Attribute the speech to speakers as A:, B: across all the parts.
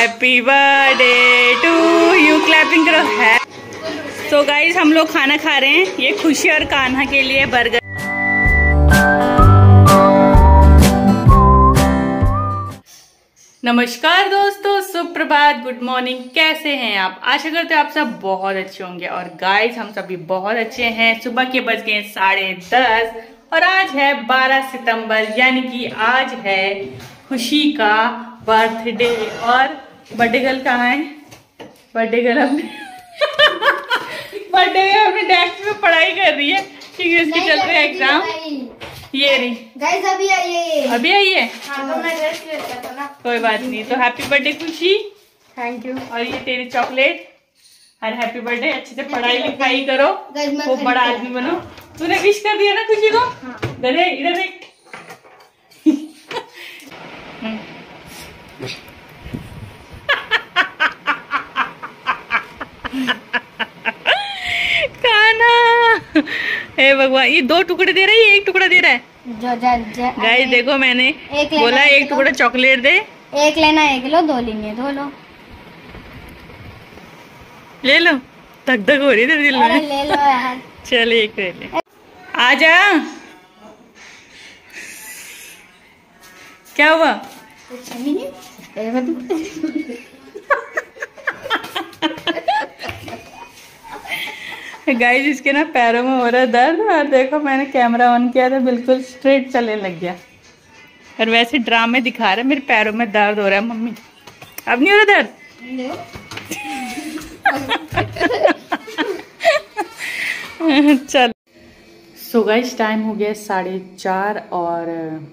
A: Happy birthday to you. Clapping करो। है तो गाइस हम लोग खाना खा रहे हैं। ये खुशी और कान्हा के लिए बर्गर। नमस्कार दोस्तों, सुप्रभात, गुड मॉर्निंग। कैसे हैं आप? आशा करते हैं आप सब बहुत अच्छे होंगे। और गाइस हम सभी बहुत अच्छे हैं। सुबह के बज गए 10:30 और आज है 12 सितंबर, यानी कि आज है खुशी का बर्थडे। और बर्थडे गर्ल कहाँ है? बर्थडे गर्ल अपने बर्थडे गर्ल अपने डेस्क में पढ़ाई कर रही है क्योंकि उसके चल रहे हैं एग्जाम। ये रही गाइस, अभी आई है। हाँ, तो मैं ड्रेस वेयर करता ना। कोई बात नहीं। तो happy birthday Khushi. Thank you. और ये तेरी चॉकलेट। और हैप्पी बर्थडे। अच्छे से पढ़ाई लिखाई करो, वो बड़ा आदमी बनो। तूने विश कर दिया ना खुशी को? गधे इधर देख। हे भगवान, ये 2 टुकड़े दे रहा है, ये 1 टुकड़ा दे रहा है। गाइस देखो, मैंने बोला 1 टुकड़ा चॉकलेट दे।
B: 1 लेना 1 लो, 2 लेंगे 2 लो।
A: ले लो। धक धक हो रही है दिल में।
B: ले लो यार।
A: चल 1 ले ले। आजा। क्या हुआ?
B: कुछ नहीं।
A: गाइस इसके ना पैरों में हो रहा है दर्द। और देखो मैंने कैमरा ऑन किया था, बिल्कुल स्ट्रेट चलने लग गया। और वैसे ड्रामे दिखा रहे मेरे पैरों में दर्द हो रहा है। मम्मी अब नहीं हो रहा दर्द? चल। सो गाइस टाइम हो गया 4:30 और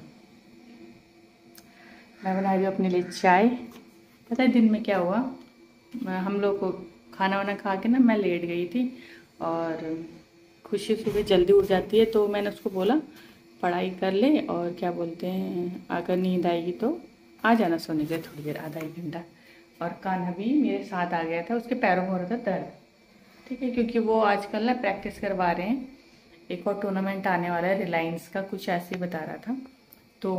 A: मैं बना रही हूँ अपने लिए चाय। पता है दिन में क्या हुआ? हम लोग को खाना वाना खा के ना मैं लेट गई थी। और खुशी सुबह जल्दी उठ जाती है, तो मैंने उसको बोला पढ़ाई कर ले और क्या बोलते हैं, अगर नींद आएगी तो आ जाना सोने के थोड़ी देर, आधा 1 घंटा। और कान्हा भी मेरे साथ आ गया था। उसके पैरों में हो रहा था दर्द, ठीक है, क्योंकि वो आजकल ना प्रैक्टिस करवा रहे हैं। एक और टूर्नामेंट आने वाला है रिलायंस का, कुछ ऐसे ही बता रहा था। तो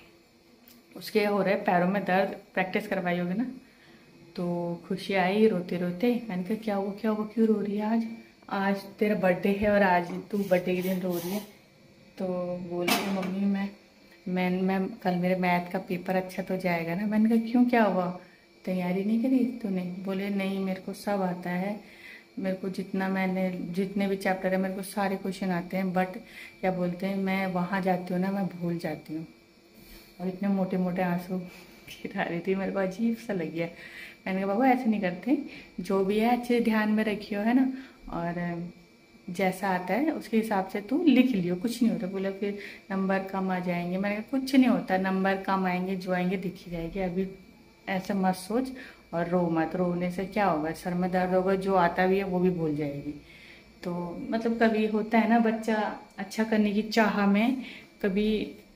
A: उसके हो रहा है पैरों में दर्द। प्रैक्टिस करवाई होगी ना। तो खुशी आई रोते रोते। मैंने कहा क्या हुआ क्यों रो रही है? आज तेरा बर्थडे है और आज तू बर्थडे के दिन रो रही है। तो बोल रही मम्मी मैं कल मेरे मैथ का पेपर अच्छा तो जाएगा ना। मैंने कहा क्यों, क्या हुआ? तैयारी नहीं करी तूने? बोले नहीं, मेरे को सब आता है। मेरे को जितने भी चैप्टर है मेरे को सारे क्वेश्चन आते हैं, बट क्या बोलते हैं, मैं वहाँ जाती हूँ ना, मैं भूल जाती हूँ। और इतने मोटे मोटे आंसू गिरा रही थी, मेरे को अजीब सा लग गया। मैंने कहा बाबा ऐसे नहीं करते, जो भी है अच्छे ध्यान में रखियो, है ना। और जैसा आता है उसके हिसाब से तू लिख लियो, कुछ नहीं होता। बोला फिर नंबर कम आ जाएंगे। मैंने कहा कुछ नहीं होता, नंबर कम आएंगे जो आएंगे दिख ही जाएगी। अभी ऐसा मत सोच और रो मत। रोने से क्या होगा? सर में दर्द होगा, जो आता भी है वो भी भूल जाएगी। तो मतलब कभी होता है ना, बच्चा अच्छा करने की चाह में कभी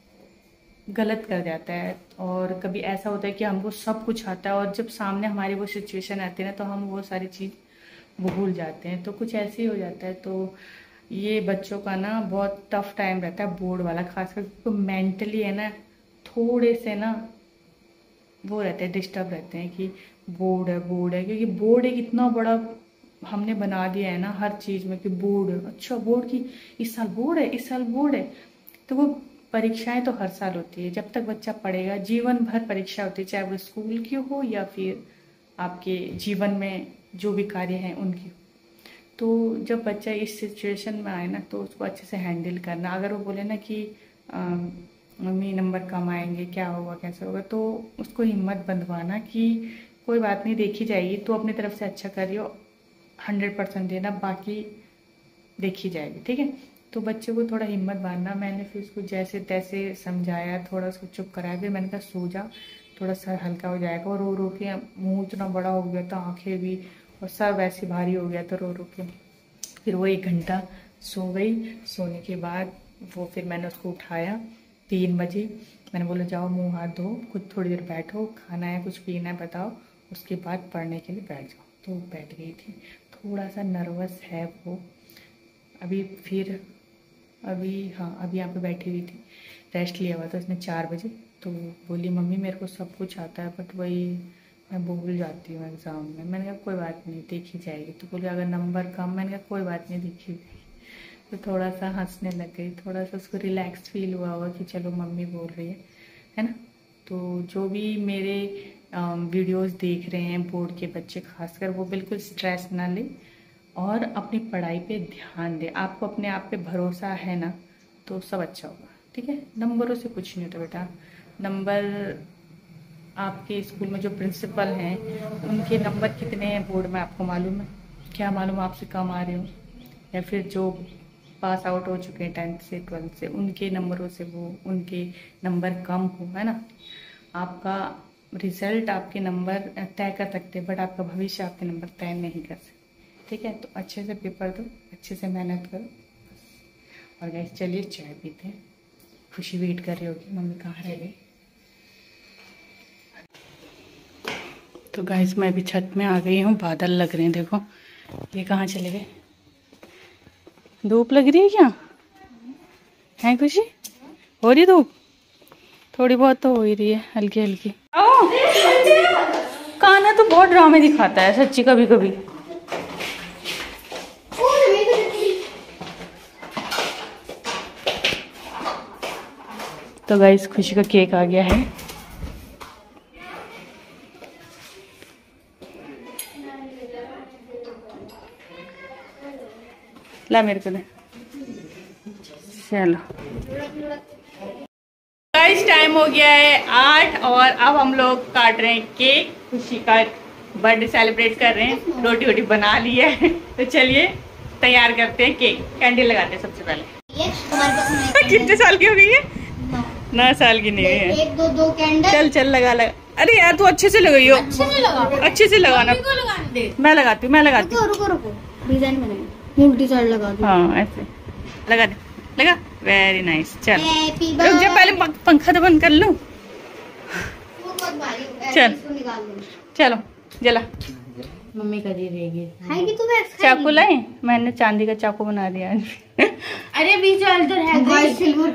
A: गलत कर जाता है। और कभी ऐसा होता है कि हमको सब कुछ आता है और जब सामने हमारी वो सिचुएशन आती है ना, तो हम वो सारी चीज़ भूल जाते हैं। तो कुछ ऐसे ही हो जाता है। तो ये बच्चों का ना बहुत टफ टाइम रहता है बोर्ड वाला, खासकर तो मेंटली है ना, थोड़े से ना वो रहते हैं, डिस्टर्ब रहते हैं कि बोर्ड है। क्योंकि बोर्ड एक इतना बड़ा हमने बना दिया है ना हर चीज़ में कि बोर्ड, अच्छा बोर्ड की इस साल बोर्ड है। तो वो परीक्षाएं तो हर साल होती है। जब तक बच्चा पढ़ेगा जीवन भर परीक्षा होती है, चाहे वो स्कूल की हो या फिर आपके जीवन में जो भी कार्य हैं उनकी। तो जब बच्चा इस सिचुएशन में आए ना, तो उसको अच्छे से हैंडल करना। अगर वो बोले ना कि मम्मी नंबर कम आएंगे, क्या होगा कैसे होगा, तो उसको हिम्मत बंधवाना कि कोई बात नहीं, देखी जाएगी, तो अपनी तरफ से अच्छा करियो, 100% देना, बाकी देखी जाएगी, ठीक है। तो बच्चे को थोड़ा हिम्मत बांधना। मैंने फिर उसको जैसे तैसे समझाया, थोड़ा उसको चुप कराया। फिर मैंने कहा सो जा, थोड़ा सर हल्का हो जाएगा। और रो रो के मुंह इतना बड़ा हो गया था, आंखें भी, और सर वैसे भारी हो गया था रो रो के। फिर वो 1 घंटा सो गई। सोने के बाद वो फिर मैंने उसको उठाया 3 बजे। मैंने बोला जाओ मुँह हाथ धो, कुछ थोड़ी देर बैठो, खाना है कुछ पीना है बताओ, उसके बाद पढ़ने के लिए बैठ जाओ। तो बैठ गई थी। थोड़ा सा नर्वस है वो अभी। फिर अभी यहाँ पे बैठी हुई थी, रेस्ट लिया हुआ था उसने 4 बजे। तो बोली मम्मी मेरे को सब कुछ आता है, बट वही मैं भूल जाती हूँ एग्ज़ाम में। मैंने कहा कोई बात नहीं, देखी जाएगी। तो बोले अगर नंबर कम, मैंने कहा कोई बात नहीं, देखी। तो थोड़ा सा हंसने लग गई, थोड़ा सा उसको रिलैक्स फील हुआ होगा कि चलो मम्मी बोल रही है ना। तो जो भी मेरे वीडियोस देख रहे हैं बोर्ड के बच्चे खासकर, वो बिल्कुल स्ट्रेस ना ले और अपनी पढ़ाई पे ध्यान दे। आपको अपने आप पे भरोसा है ना, तो सब अच्छा होगा, ठीक है। नंबरों से कुछ नहीं होता बेटा। नंबर, आपके स्कूल में जो प्रिंसिपल हैं उनके नंबर कितने हैं बोर्ड में आपको मालूम है? क्या मालूम आपसे कम आ रहे हो, या फिर जो पास आउट हो चुके हैं 10th से 12th से, उनके नंबरों से वो उनके नंबर कम हो, है ना। आपका रिजल्ट आपके नंबर तय कर सकते हैं, बट आपका भविष्य आपके नंबर तय नहीं कर सकते, ठीक है। तो अच्छे से पेपर दो, अच्छे से मेहनत करो। और गाइस चलिए चाय पीते हैं। खुशी वेट कर रही होगी, मम्मी कहाँ रह गई। तो गाइस मैं भी छत में आ गई हूँ, बादल लग रहे हैं, देखो ये कहाँ चले गए। धूप लग रही है क्या है खुशी? हो रही धूप? थोड़ी बहुत तो हो ही रही है, हल्की हल्की। कान्हा तो बहुत ड्रामे दिखाता है सच्ची, कभी कभी। तो गाइस खुशी का केक आ गया है। ला मेरे को दे। चलो गाइस टाइम हो गया है 8 और अब हम लोग काट रहे हैं केक। खुशी का बर्थडे सेलिब्रेट कर रहे हैं, रोटी वोटी बना ली है। तो चलिए तैयार करते हैं केक, कैंडल लगाते हैं सबसे पहले। कितने साल की हो गई है? 9 साल की नहीं है।
B: एक दो कैंडल।
A: चल चल लगा लगा। अरे यार तू अच्छे से लगाई हो, अच्छे से लगाना। मैं लगाती हूँ, मैं लगाती हूँ।
B: रुको डिजाइन बनाए, उल्टी साइड लगा दो।
A: हाँ ऐसे लगा दे, लगा। Very nice. चल
B: हैप्पी
A: रुक जा, पहले पंखा तो बंद कर लूं। चल चलो जला। मम्मी का दे देगी।
B: खाएगी तू?
A: चाकू लाए, मैंने चांदी का चाकू बना दिया आज।
B: अरे बीच इधर है सिल्वर।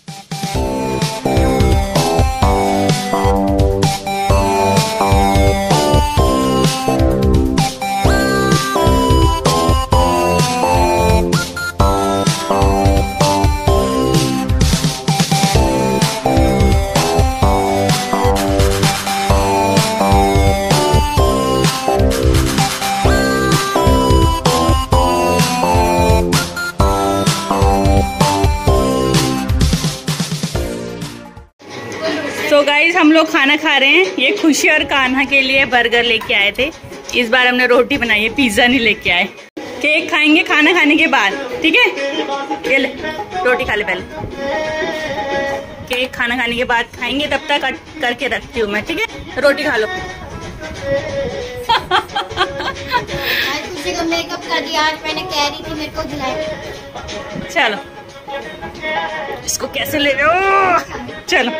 A: तो गाइस हम लोग खाना खा रहे हैं। ये खुशी और कान्हा के लिए बर्गर लेके आए थे, इस बार हमने रोटी बनाई है, पिज्जा नहीं लेके आए। केक खाएंगे खाना खाने के बाद, ठीक है। ये ले रोटी खा ले पहले, केक खाना खाने के बाद खाएंगे, तब तक कट करके रखती हूँ मैं, ठीक है। रोटी खा लो।
B: खुशी को मेकअप कर दिया आज, मैंने कह रही थी मेरे को दिलाए।
A: चलो इसको कैसे ले रहे हो? चलो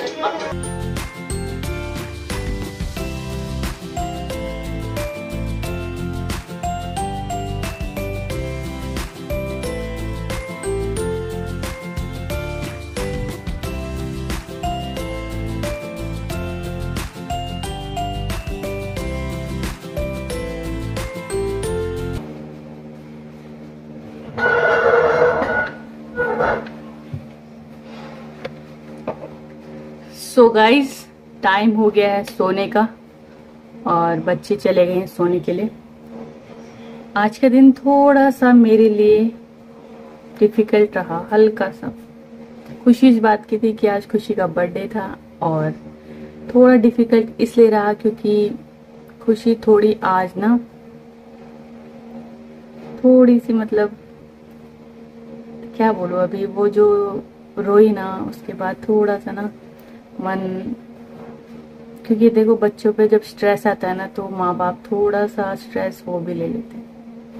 A: सो गाइस टाइम हो गया है सोने का और बच्चे चले गए हैं सोने के लिए। आज का दिन थोड़ा सा मेरे लिए डिफिकल्ट रहा, हल्का सा। खुशी इस बात की थी कि आज खुशी का बर्थडे था और थोड़ा डिफिकल्ट इसलिए रहा क्योंकि खुशी थोड़ी आज ना थोड़ी सी मतलब क्या बोलूं, अभी वो जो रोई ना उसके बाद थोड़ा सा ना मन, क्योंकि देखो बच्चों पे जब स्ट्रेस आता है ना तो माँ बाप थोड़ा सा स्ट्रेस वो भी ले लेते हैं।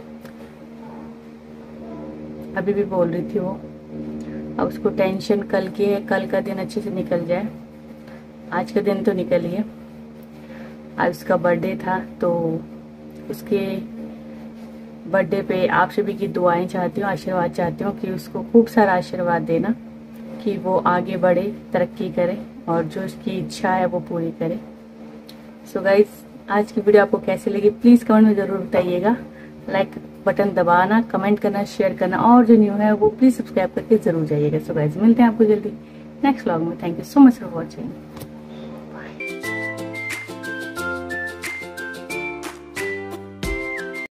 A: अभी भी बोल रही थी वो, अब उसको टेंशन कल की है, कल का दिन अच्छे से निकल जाए। आज का दिन तो निकल गया, आज उसका बर्थडे था तो उसके बर्थडे पे आप सभी की दुआएं चाहती हूँ, आशीर्वाद चाहती हूँ कि उसको खूब सारा आशीर्वाद देना कि वो आगे बढ़े, तरक्की करे और जो उसकी इच्छा है वो पूरी करे। सो गाइस, आज की वीडियो आपको कैसी लगी प्लीज़ कमेंट में ज़रूर बताइएगा। लाइक बटन दबाना, कमेंट करना, शेयर करना, और जो न्यू है वो प्लीज़ सब्सक्राइब करके ज़रूर जाइएगा। सो गाइस, मिलते हैं आपको जल्दी नेक्स्ट व्लॉग में। Thank you so much for watching.